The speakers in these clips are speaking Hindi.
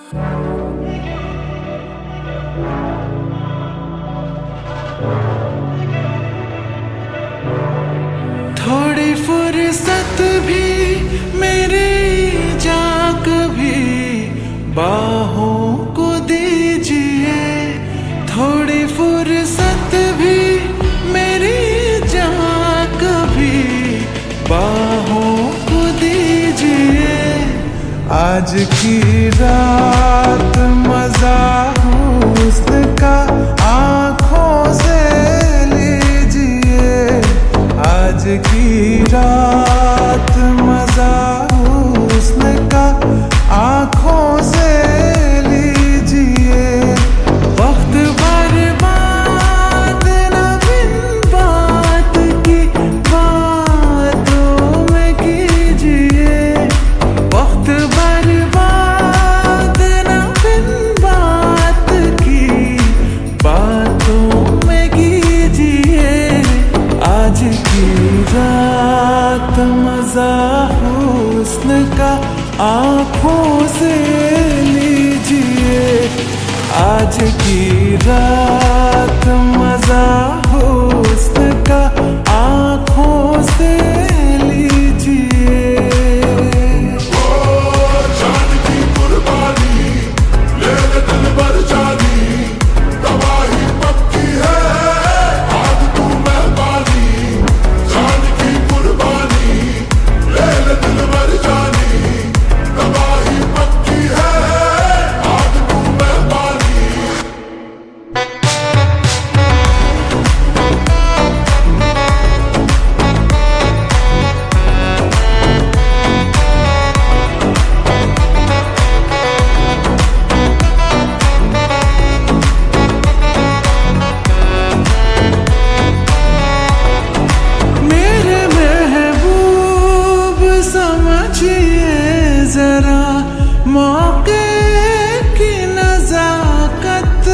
थोड़ी फुर्सत भी मेरी जाग भी बाहों को दीजिए। थोड़ी फुर्सत भी मेरी जाग भी बाहों को दीजिए। आज की रात मजा हुस्न का आँखों से लीजिए। आज की रात मजा हुस्न का आँखों से लीजिए। वक्त बर्बाद न बिन बात की बातों में कीजिए। वक्त बर्बाद न बिन बात की बातों में कीजिए। आज की रात मजा हुस्न का आँखों से लीजिए। आज की रात मजा हुस्न का आँखों से लीजिए। जान की कुर्बानी ले ले दिल भर जानी। तबाही पक्की है आज तू मेहरबानी। जान की कुर्बानी ले ले दिल भर जानी। तबाही पक्की है आज तू मेहरबानी। मेरे महबूब समझिए जरा मौके की नजाकत।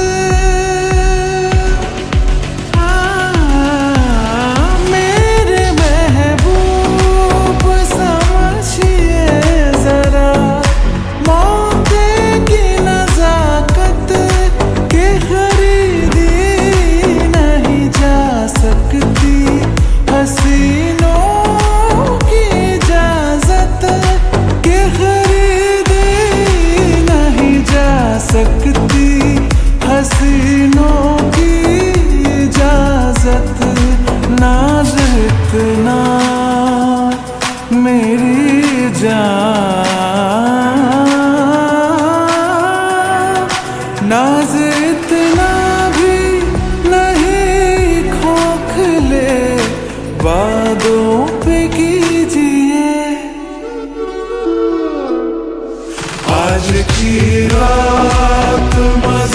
मेरे महबूब समझिए जरा मौके की नजाकत के खरीदी नहीं जा सकती। हसीनों की इजाजत के खरीदी नहीं जा सकती। हसीनों की इजाजत नाज इतना मेरी जान। नाज इतना भी नहीं खोखले वादों पे कीजिए। आज की रात मजा